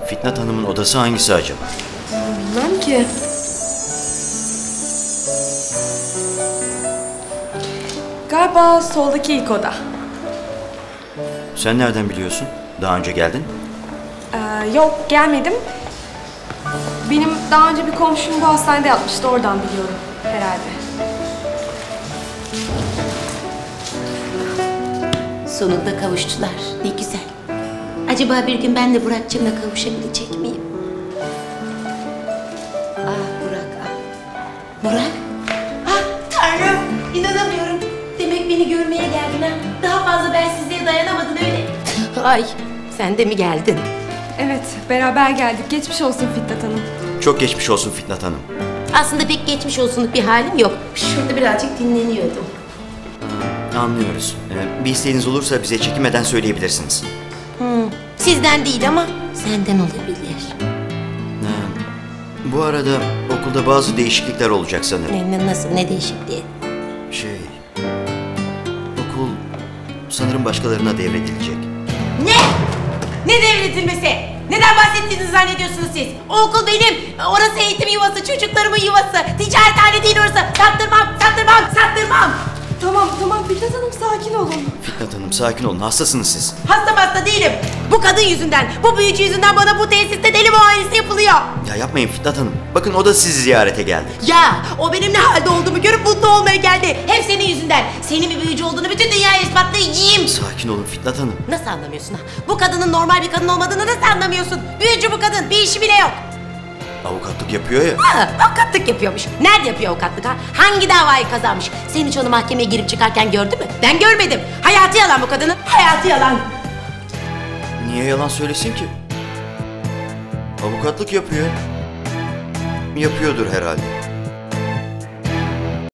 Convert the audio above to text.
Fitnat Hanım'ın odası hangisi acaba? Bilmem ki. Galiba soldaki ilk oda. Sen nereden biliyorsun? Daha önce geldin mi? Yok, gelmedim. Benim daha önce bir komşum bu hastanede yatmıştı, oradan biliyorum herhalde. Sonunda kavuştular. Ne güzel. Acaba bir gün ben de Burak'cığımla kavuşabilecek miyim? Burak, Burak? Tanrım, inanamıyorum. Demek beni görmeye geldin ha. Daha fazla bensizliğe dayanamadın öyle. Ay, sen de mi geldin? Evet, beraber geldik. Geçmiş olsun Fitnat Hanım. Çok geçmiş olsun Fitnat Hanım. Aslında pek geçmiş olsunluk bir halim yok. Şurada birazcık dinleniyordum. Anlıyoruz. Bir isteğiniz olursa bize çekinmeden söyleyebilirsiniz. Sizden değil ama senden olabilir. Bu arada okulda bazı değişiklikler olacak sanırım. Nasıl, ne değişikliği? Okul sanırım başkalarına devredilecek. Ne? Ne devretilmesi? Neden bahsettiğinizi zannediyorsunuz siz? O okul benim. Orası eğitim yuvası, çocuklarımın yuvası. Ticarethane değil orası. Sattırmam. Tamam Fitnat Hanım, sakin olun. Fitnat Hanım sakin olun, hastasınız siz. Hasta değilim. Bu kadın yüzünden, bu büyücü yüzünden bana bu tesiste deli muayenesi yapılıyor. Ya yapmayın Fitnat Hanım. Bakın o da sizi ziyarete geldi. Ya o benim ne halde olduğumu görüp mutlu olmaya geldi. Hep senin yüzünden. Senin bir büyücü olduğunu bütün dünyaya ispatlayacağım. Sakin olun Fitnat Hanım. Nasıl anlamıyorsun ha? Bu kadının normal bir kadın olmadığını nasıl anlamıyorsun? Büyücü bu kadın, bir işi bile yok. Avukatlık yapıyor ya. Avukatlık yapıyormuş. Nerede yapıyor avukatlık ha? Hangi davayı kazanmış? Sen hiç onu mahkemeye girip çıkarken gördün mü? Ben görmedim. Hayatı yalan bu kadının. Hayatı yalan. Niye yalan söylesin ki? Avukatlık yapıyor. Yapıyordur herhalde.